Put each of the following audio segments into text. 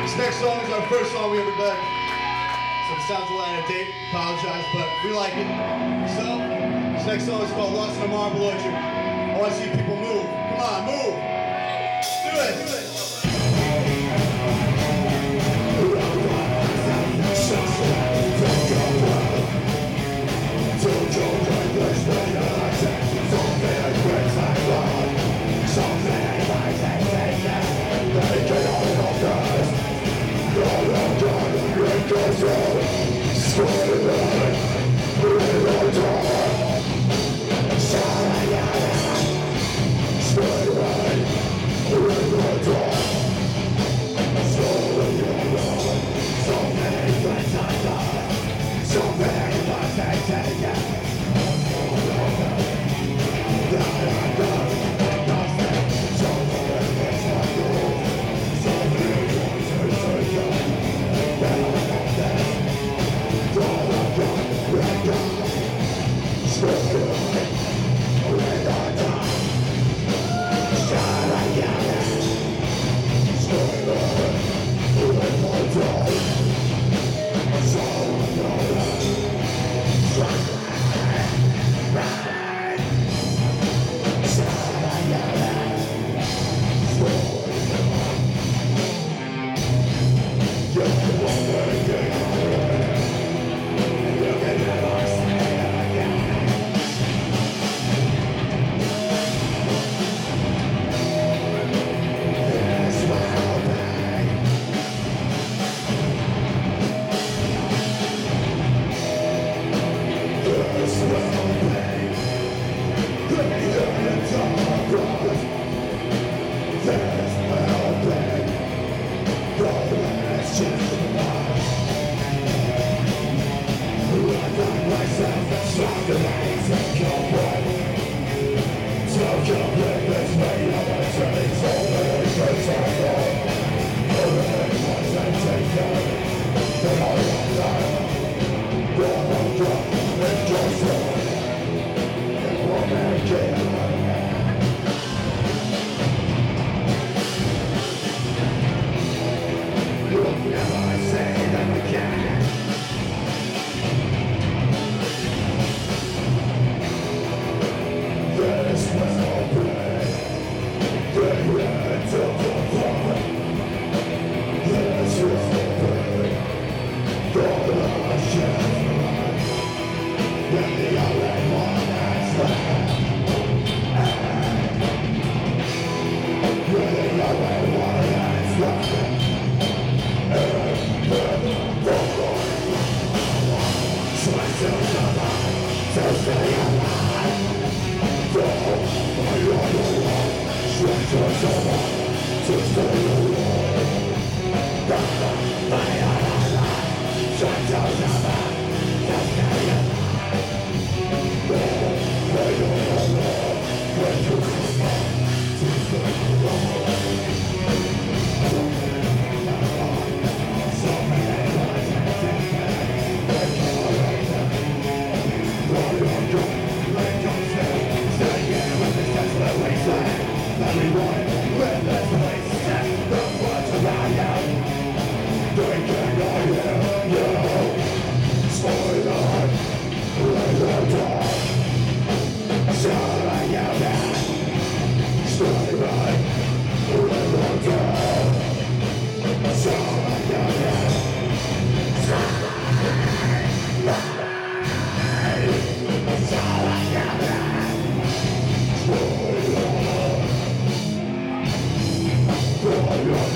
This next song is our first song we ever done. So if it sounds a little out of date, apologize, but we like it. So, this next song is called Lost in a Marble Orchard. I want to see people move. Come on, move. Do it. Do it.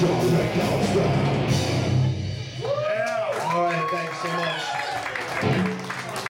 All right, thanks so much.